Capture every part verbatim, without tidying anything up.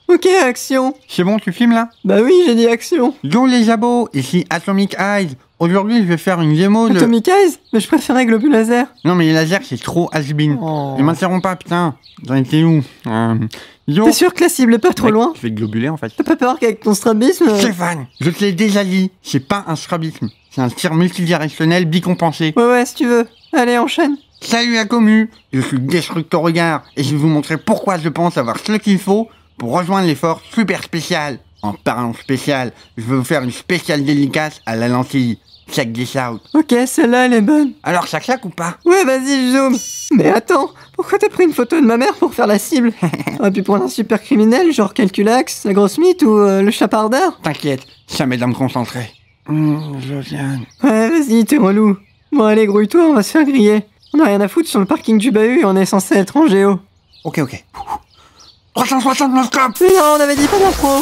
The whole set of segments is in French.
Ok, action. C'est bon, tu filmes là? Bah oui, j'ai dit action. Yo les abos, ici Atomic Eyes. Aujourd'hui, je vais faire une démo de... Atomic Eyes? Mais je préférais Globule Laser. Non mais les lasers, c'est trop has-been. Oh. Ne m'interromps pas, putain. J'en étais où? euh... Yo. T'es sûr que la cible est pas trop Mec, loin? Je vais globuler en fait. T'as pas peur qu'avec ton strabisme... euh, Stéphane, je te l'ai déjà dit, c'est pas un strabisme. C'est un tir multidirectionnel bicompensé. Ouais, ouais, si tu veux. Allez, enchaîne. Salut la commu, je suis Destructor Regard et je vais vous montrer pourquoi je pense avoir ce qu'il faut pour rejoindre les forces super spéciales. En parlant spécial, je vais vous faire une spéciale dédicace à la lentille. Check this out. Ok, celle-là, elle est bonne. Alors ça claque ou pas? Ouais, vas-y, je zoome. Mais attends, pourquoi t'as pris une photo de ma mère pour faire la cible? T'aurais pu prendre un super criminel, genre Calculax, la grosse mythe ou euh, le chapardeur? T'inquiète, ça m'aide à me concentrer. Hum, Josiane... Ouais, vas-y, t'es relou. Bon, allez, grouille-toi, on va se faire griller. On a rien à foutre sur le parking du bahut et on est censé être en géo. Ok, ok. trois cent soixante-neuf scopes. Mais non, on avait dit pas d'impro.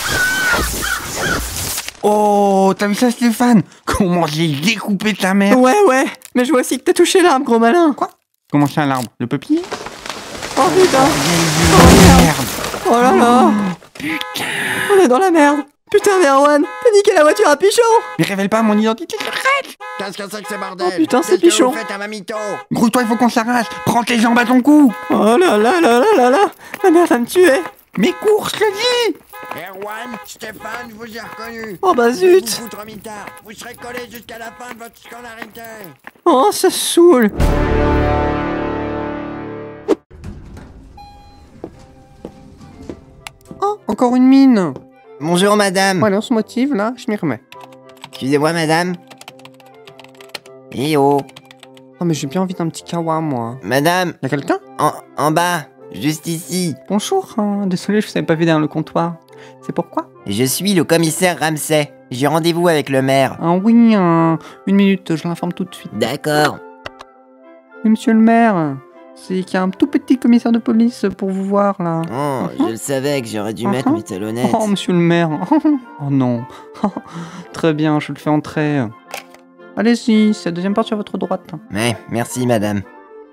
Oh, t'as vu ça Stéphane? Comment j'ai découpé ta mère? Ouais, ouais, mais je vois aussi que t'as touché l'arbre, gros malin. Quoi? Comment ça l'arbre? Le peuplier? Oh putain. Oh merde. Oh là là. Putain. On est dans la merde. Putain, Merwan, t'as niqué la voiture à Pichon. Mais révèle pas mon identité secrète. Qu'est-ce que c'est que ce bordel? Oh putain, c'est Qu'est-ce que Pichon. vous faites à Mamito? Grouille-toi, il faut qu'on s'arrache. Prends tes jambes à ton cou. Oh là là là là là là. Ma mère va me tuer. Mais cours, je te dis. Erwan, Stéphane, je vous ai reconnu. Oh bah Vous zut. foutre mitard. Vous serez collés jusqu'à la fin de votre scolarité. Oh, ça saoule. Oh, encore une mine. Bonjour madame. Voilà, on se motive là, je m'y remets. Excusez-moi madame. Eh oh. Oh, mais j'ai bien envie d'un petit kawa, moi. Madame, Y'a quelqu'un? en, en bas, juste ici. Bonjour, hein, désolé, je vous avais pas vu derrière le comptoir. C'est pourquoi? Je suis le commissaire Ramsay. J'ai rendez-vous avec le maire. Ah oui, hein, une minute, je l'informe tout de suite. D'accord. Oui, monsieur le maire, c'est qu'il y a un tout petit commissaire de police pour vous voir, là. Oh, je le savais que j'aurais dû mettre Uh-huh. mes talonnettes. Oh, monsieur le maire. Oh non. Très bien, je le fais entrer. Allez-y, c'est la deuxième porte sur votre droite. Mais, merci madame.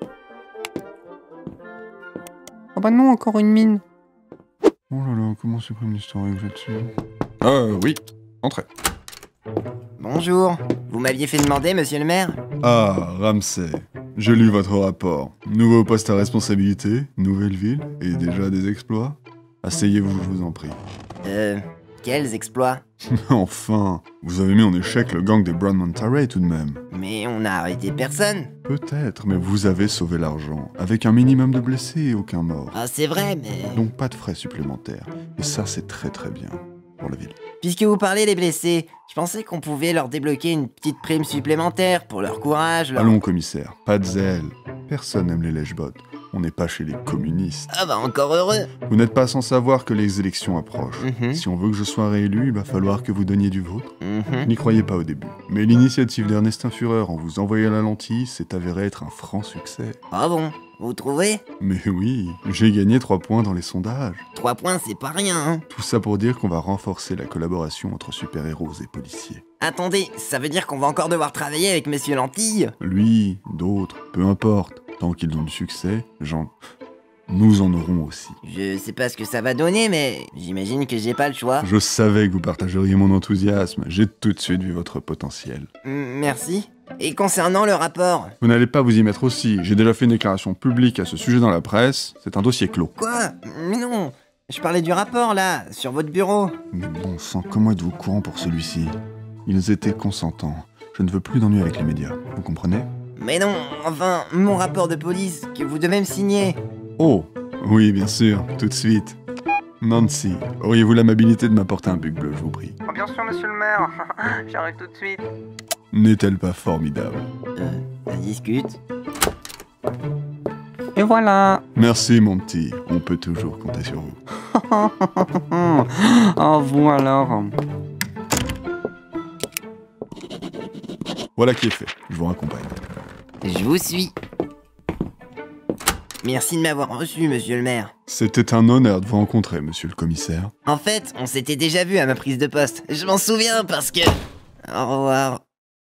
Oh bah non, encore une mine. Oh là là, comment supprime l'historique là-dessus? Euh, oui, entrez. Bonjour. Vous m'aviez fait demander, monsieur le maire? Ah, Ramsay, j'ai lu votre rapport. Nouveau poste à responsabilité, nouvelle ville, et déjà des exploits. Asseyez-vous, je vous en prie. Euh, quels exploits? Enfin, vous avez mis en échec le gang des Brown Monterey tout de même. Mais on n'a arrêté personne. Peut-être, mais vous avez sauvé l'argent, avec un minimum de blessés et aucun mort. Ah, c'est vrai, mais... Donc pas de frais supplémentaires. Et ça, c'est très très bien pour la ville. Puisque vous parlez des blessés, je pensais qu'on pouvait leur débloquer une petite prime supplémentaire pour leur courage, leur... Allons, commissaire, pas de zèle. Personne n'aime les lèche-bottes. On n'est pas chez les communistes. Ah bah encore heureux. Vous n'êtes pas sans savoir que les élections approchent. Mhm. Si on veut que je sois réélu, il va falloir que vous donniez du vôtre. Mhm. N'y croyez pas au début. Mais l'initiative d'Ernestin Führer en vous envoyant la lentille s'est avérée être un franc succès. Ah bon, vous trouvez? Mais oui, j'ai gagné trois points dans les sondages. Trois points, c'est pas rien, hein. Tout ça pour dire qu'on va renforcer la collaboration entre super-héros et policiers. Attendez, ça veut dire qu'on va encore devoir travailler avec Monsieur Lentille? Lui, d'autres, peu importe. Tant qu'ils ont du succès, j'en... nous en aurons aussi. Je sais pas ce que ça va donner, mais j'imagine que j'ai pas le choix. Je savais que vous partageriez mon enthousiasme. J'ai tout de suite vu votre potentiel. Mm, Merci. Et concernant le rapport? Vous n'allez pas vous y mettre aussi. J'ai déjà fait une déclaration publique à ce sujet dans la presse. C'est un dossier clos. Quoi? Mais non. Je parlais du rapport, là, sur votre bureau. Mais bon sang, comment êtes-vous au courant pour celui-ci? Ils étaient consentants. Je ne veux plus d'ennui avec les médias. Vous comprenez? Mais non, enfin, mon rapport de police, que vous devez me signer. Oh, oui, bien sûr, tout de suite. Nancy, auriez-vous l'amabilité de m'apporter un buc bleu, je vous prie? Oh, bien sûr, monsieur le maire. J'arrive tout de suite. N'est-elle pas formidable? Euh, ça discute. Et voilà. Merci, mon petit. On peut toujours compter sur vous. Oh, vous alors. Voilà qui est fait. Je vous raccompagne. Je vous suis. Merci de m'avoir reçu, monsieur le maire. C'était un honneur de vous rencontrer, monsieur le commissaire. En fait, on s'était déjà vu à ma prise de poste. Je m'en souviens parce que... Au revoir.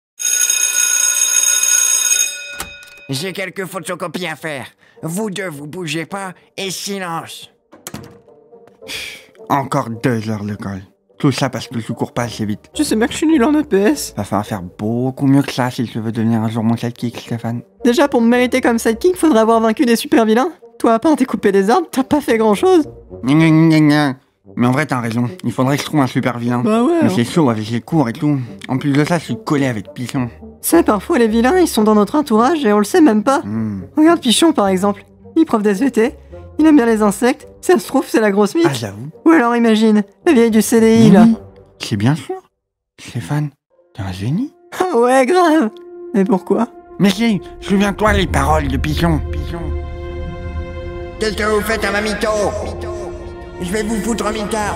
J'ai quelques photocopies à faire. Vous deux, vous bougez pas et silence. encore deux heures de colle. Tout ça parce que je cours pas assez vite. Tu sais bien que je suis nul en E P S. Va falloir faire beaucoup mieux que ça si tu veux devenir un jour mon sidekick, Stéphane. Déjà, pour me mériter comme sidekick, faudrait avoir vaincu des super vilains. Toi, à part découper des arbres, t'as pas fait grand chose. Gna gna gna gna. Mais en vrai, t'as raison. Il faudrait que je trouve un super vilain. Bah ouais. Mais hein. c'est chaud avec les cours et tout. En plus de ça, je suis collé avec Pichon. Tu sais, parfois les vilains, ils sont dans notre entourage et on le sait même pas. Hmm. Regarde Pichon par exemple. Il est prof d'S V T, il aime bien les insectes, ça se trouve, c'est la grosse mythe. Ah, j'avoue. Ou alors imagine, la vieille du C D I Mais là. oui, c'est bien sûr. Stéphane, t'es un génie. Ah ouais, grave. Mais pourquoi? Mais si, souviens-toi les paroles de Pichon. Pichon. Qu'est-ce que vous faites à ma mytho? Je vais vous foutre en mitard.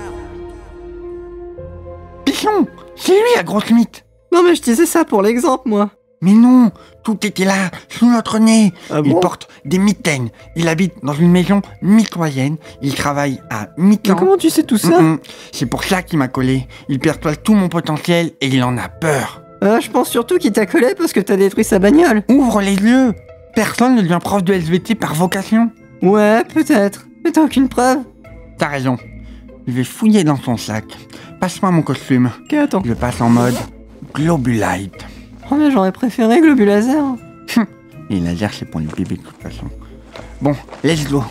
Pichon, c'est lui la grosse mythe. Non mais je disais ça pour l'exemple, moi. Mais non, tout était là, sous notre nez. Ah Il bon? porte des mitaines. Il habite dans une maison mitoyenne. Il travaille à Mais mi-temps. comment tu sais tout ça? Mm-mm. C'est pour ça qu'il m'a collé. Il perçoit tout mon potentiel et il en a peur. Euh, je pense surtout qu'il t'a collé parce que t'as détruit sa bagnole. Ouvre les yeux. Personne ne devient prof de S V T par vocation. Ouais, peut-être. Mais t'as aucune preuve. T'as raison. Je vais fouiller dans son sac. Passe-moi mon costume. Ok, attends. Je passe en mode Globulite. Oh mais j'aurais préféré Globulaser. Et laser, c'est pour les bébés de toute façon. Bon, let's go.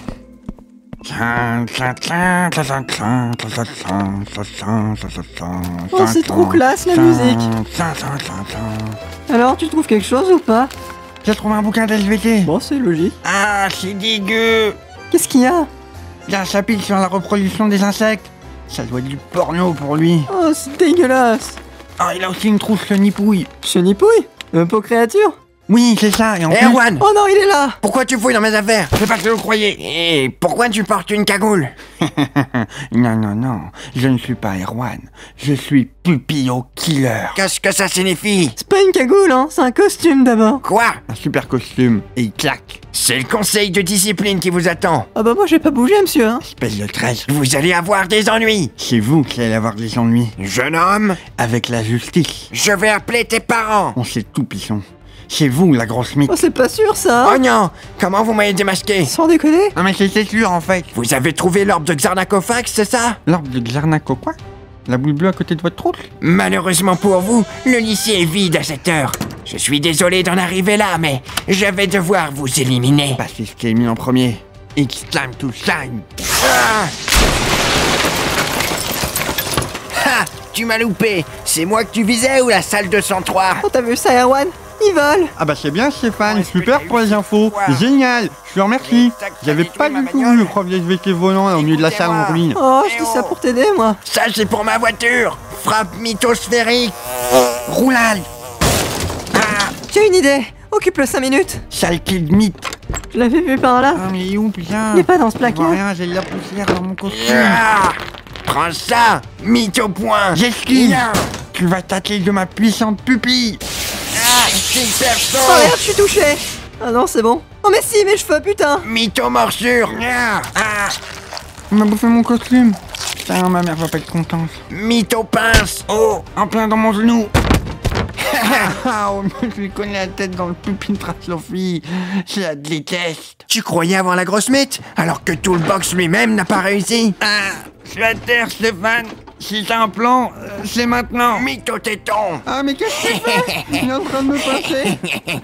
Oh, c'est trop classe la musique. Alors, tu trouves quelque chose ou pas? J'ai trouvé un bouquin d'S V T. Bon, c'est logique. Ah, c'est dégueu. Qu'est-ce qu'il y a? Il y a un chapitre sur la reproduction des insectes. Ça doit être du porno pour lui. Oh, c'est dégueulasse. Ah, il a aussi une trousse nipouille. Chenipouille? Un pot créature? Oui, c'est ça, et en Eh, plus... Erwan! Oh non, il est là. Pourquoi tu fouilles dans mes affaires? C'est pas que vous croyez. Et pourquoi tu portes une cagoule? Non, non, non, je ne suis pas Erwan. Je suis Pupillo Killer. Qu'est-ce que ça signifie? C'est pas une cagoule, hein, c'est un costume d'abord. Quoi? Un super costume, et il claque. C'est le conseil de discipline qui vous attend. Ah bah moi j'ai pas bougé, monsieur, hein. Espèce de treize. Vous allez avoir des ennuis. C'est vous qui allez avoir des ennuis. Jeune homme, Avec la justice. je vais appeler tes parents. On sait tout, Pisson. C'est vous, la grosse mythe. Oh, c'est pas sûr ça. Oh non, comment vous m'avez démasqué? Sans déconner. Ah, mais c'était sûr, en fait. Vous avez trouvé l'orbe de Xarnacofax, c'est ça? L'orbe de Xarnaco, quoi? La boule bleue à côté de votre trousse? Malheureusement pour vous, le lycée est vide à cette heure. Je suis désolé d'en arriver là, mais je vais devoir vous éliminer. Bah, c'est ce qui est mis en premier. It's time to shine. Ah Ha! Tu m'as loupé. C'est moi que tu visais ou la salle deux cent trois? Oh, t'as vu ça, Erwan? Il vole. Ah bah c'est bien Stéphane, Ouais, est-ce que super t'as pour eu les ce infos, pouvoir? génial, je te remercie. Ça que J'avais t'as pas détruit du ma tout bagnole. vu le prof de S V T volant au milieu de la salle en ruine. Oh, je Eh dis ça oh. pour t'aider, moi. Ça, c'est pour ma voiture. Frappe mythosphérique. Roulade, Ah! J'ai une idée. Occupe le cinq minutes. sale kid mythe. Je l'avais vu par là. Ah mais il est où putain? Il est pas dans ce Je vois placard. rien, j'ai de la poussière dans mon costume. Ah! Prends ça, mytho point. J'esquive. Viens. Tu vas tâter de ma puissante pupille. Ah, super Oh chaud. merde, je suis touché. Ah non, c'est bon. Oh mais si, mes cheveux, putain. Mytho morsure. Ah! On m'a bouffé mon costume. Putain, ma mère va pas être contente. Mytho pince. Oh! En plein dans mon genou. Ah, oh, je lui connais la tête dans le pupille Traslophie. Je la déteste. Tu croyais avoir la grosse mythe, alors que tout le box lui-même n'a pas réussi? Ah, je suis à terre, Stéphane. Si t'as un plan, euh, c'est maintenant. Mytho téton. Ah, mais qu'est-ce que tu fais? Il est en train de me pincer.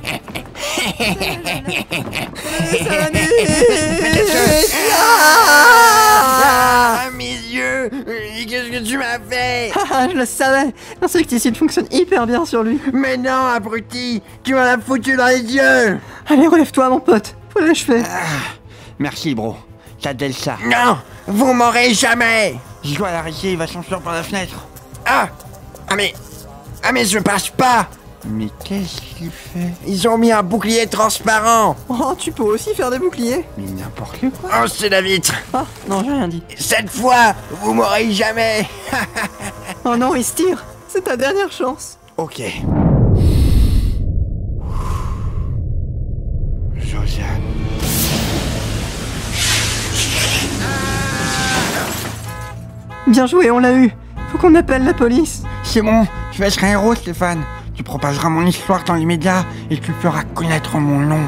Ah, mes yeux. Qu'est-ce que tu m'as fait? Ah, je le savais. L'insecticide fonctionne hyper bien sur lui. Mais non, abruti. Tu m'en as foutu dans les yeux. Allez, relève-toi, mon pote. Faut l'achever. Merci, bro. T'adèle ça. Non, vous m'aurez jamais. Je dois l'arrêter, il va s'enfuir par la fenêtre. Ah, ah mais, ah mais je passe pas. Mais qu'est-ce qu'il fait? Ils ont mis un bouclier transparent. Oh, tu peux aussi faire des boucliers. Mais n'importe quoi. Oh, c'est la vitre. Ah, non, j'ai rien dit. Cette fois, vous m'aurez jamais. Oh non, il se tire. C'est ta dernière chance. Ok. Josiane. Bien joué, on l'a eu. Faut qu'on appelle la police. C'est bon, je vais être un héros, Stéphane. Tu propageras mon histoire dans les médias et tu feras connaître mon nom.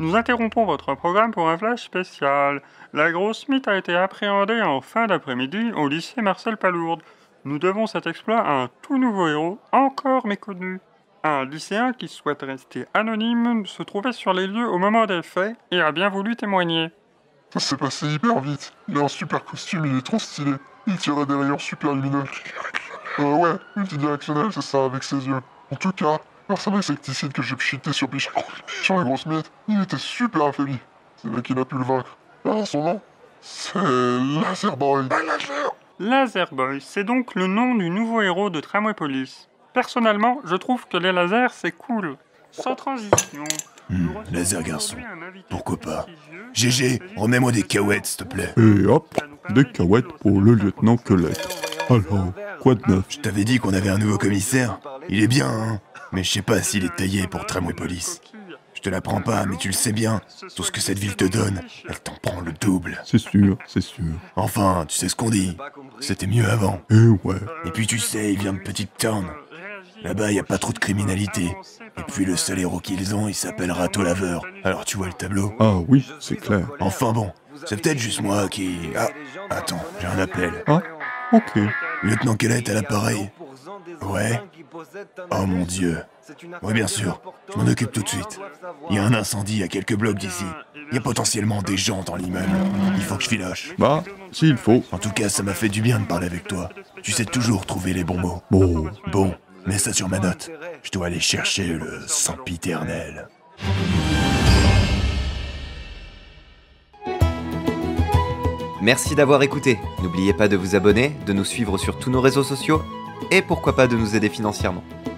Nous interrompons votre programme pour un flash spécial. La grosse mythe a été appréhendée en fin d'après-midi au lycée Marcel Palourde. Nous devons cet exploit à un tout nouveau héros, encore méconnu. Un lycéen qui souhaite rester anonyme se trouvait sur les lieux au moment des faits et a bien voulu témoigner. Ça s'est passé hyper vite. Il a un super costume, il est trop stylé. Il tirait des rayons super lumineux. Euh, ouais, multidirectionnel, c'est ça, avec ses yeux. En tout cas, grâce à l'insecticide que j'ai pchité sur Pichon, sur la grosse mythe, il était super affaibli. C'est là qu'il a pu le vaincre. Ah, son nom, c'est Laser Boy. Laser Boy, c'est donc le nom du nouveau héros de Tramway Police. Personnellement, je trouve que les lasers, c'est cool. Sans transition. Hmm, laser garçon, pourquoi pas. G G, remets-moi des cahuètes, s'il te plaît. Et hop, des cahuètes pour le lieutenant Colette. Alors, quoi de neuf? Je t'avais dit qu'on avait un nouveau commissaire. Il est bien, hein. Mais je sais pas s'il est taillé pour Tramway Police. Je te la prends pas, mais tu le sais bien. Tout ce que cette ville te donne, elle t'en prend le double. C'est sûr, c'est sûr. Enfin, tu sais ce qu'on dit. C'était mieux avant. Eh ouais. Et puis tu sais, il vient de Petite Town. Là-bas, y a pas trop de criminalité. Et puis le seul héros qu'ils ont, il s'appelle Rato Laveur. Alors tu vois le tableau? Ah oui, c'est clair. Enfin bon, c'est peut-être juste moi qui... Ah, attends, j'ai un appel. Ah, ok. Lieutenant Kellett à l'appareil. Ouais. Oh mon Dieu. Oui, bien sûr, je m'en occupe tout de suite. Il y a un incendie à quelques blocs d'ici. Il y a potentiellement des gens dans l'immeuble. Il faut que je filoche. Bah, s'il faut. En tout cas, ça m'a fait du bien de parler avec toi. Tu sais toujours trouver les bons mots. Bon. Bon, mets ça sur ma note. Je dois aller chercher le sempiternel. Merci d'avoir écouté. N'oubliez pas de vous abonner, de nous suivre sur tous nos réseaux sociaux et pourquoi pas de nous aider financièrement.